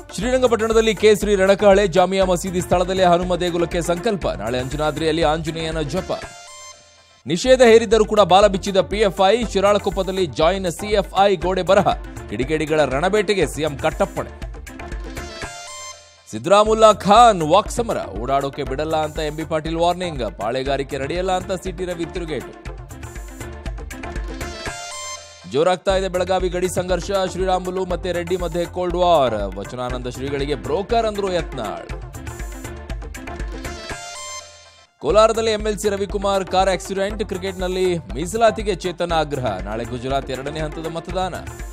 ಶ್ರೀರಂಗಪಟ್ಟಣದಲ್ಲಿ ಕೇಸರಿ ರಣಕಹಳೆ ಜಾಮಿಯಾ ಮಸೀದಿ ಸ್ಥಳದಲ್ಲೇ ಹನುಮ ದೇಗುಲಕ್ಕೆ ಸಂಕಲ್ಪ. ನಾಳೆ ಅಂಜನಾದ್ರಿಯಲ್ಲಿ ಆಂಜನೇಯನ ಜಪ. ನಿಷೇಧ ಹೇರಿದ್ದರೂ ಕೂಡ ಬಾಲ ಬಿಚ್ಚಿದ ಪಿಎಫ್ಐ. ಶಿರಾಳಕೊಪ್ಪದಲ್ಲಿ ಜಾಯಿನ್ ಸಿಎಫ್ಐ ಗೋಡೆ ಬರಹ. ಕಿಡಿಗೇಡಿಗಳ ರಣಬೇಟೆಗೆ ಸಿಎಂ ಕಟ್ಟಪ್ಪಣೆ. ಸಿದ್ದರಾಮುಲ್ಲಾ ಖಾನ್ ವಾಕ್ ಸಮರ. ಓಡಾಡೋಕೆ ಬಿಡಲ್ಲ ಅಂತ ಎಂಬಿ ಪಾಟೀಲ್ ವಾರ್ನಿಂಗ್. ಪಾಳೆಗಾರಿಕೆ ನಡೆಯಲ್ಲ ಅಂತ ಸಿಟಿ ರವಿ ತಿರುಗೇಟು. ಜೋರಾಗ್ತಾ ಇದೆ ಬೆಳಗಾವಿ ಗಡಿ ಸಂಘರ್ಷ. ಶ್ರೀರಾಮುಲು ಮತ್ತೆ ರೆಡ್ಡಿ ಮಧ್ಯೆ ಕೋಲ್ಡ್ ವಾರ್. ವಚನಾನಂದ ಶ್ರೀಗಳಿಗೆ ಬ್ರೋಕರ್ ಅಂದ್ರು ಯತ್ನಾಳ್. ಕೋಲಾರದಲ್ಲಿ ಎಂಎಲ್ಸಿ ರವಿಕುಮಾರ್ ಕಾರ್ ಆಕ್ಸಿಡೆಂಟ್. ಕ್ರಿಕೆಟ್ನಲ್ಲಿ ಮೀಸಲಾತಿಗೆ ಚೇತನ ಆಗ್ರಹ. ನಾಳೆ ಗುಜರಾತ್ 2ನೇ ಹಂತದ ಮತದಾನ.